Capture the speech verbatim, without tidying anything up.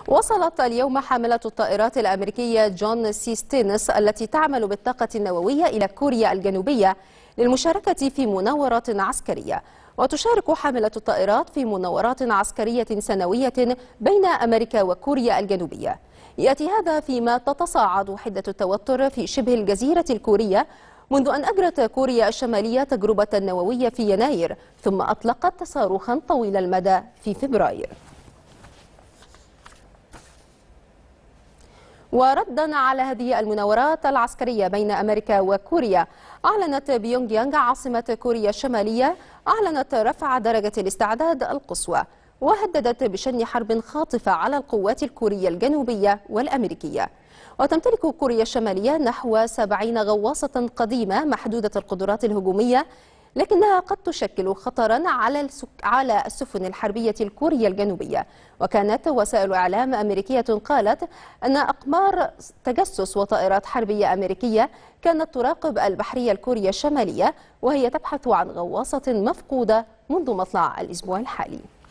وصلت اليوم حاملة الطائرات الأمريكية جون سي ستينس التي تعمل بالطاقة النووية إلى كوريا الجنوبية للمشاركة في مناورات عسكرية. وتشارك حاملة الطائرات في مناورات عسكرية سنوية بين أمريكا وكوريا الجنوبية. يأتي هذا فيما تتصاعد حدة التوتر في شبه الجزيرة الكورية منذ أن أجرت كوريا الشمالية تجربة نووية في يناير، ثم أطلقت صاروخا طويل المدى في فبراير. وردا على هذه المناورات العسكرية بين أمريكا وكوريا، أعلنت بيونغ يانغ عاصمة كوريا الشمالية أعلنت رفع درجة الاستعداد القصوى، وهددت بشن حرب خاطفة على القوات الكورية الجنوبية والأمريكية. وتمتلك كوريا الشمالية نحو سبعين غواصة قديمة محدودة القدرات الهجومية، لكنها قد تشكل خطرا على السك... على السفن الحربية الكورية الجنوبية. وكانت وسائل إعلام أمريكية قالت أن أقمار تجسس وطائرات حربية أمريكية كانت تراقب البحرية الكورية الشمالية، وهي تبحث عن غواصة مفقودة منذ مطلع الأسبوع الحالي.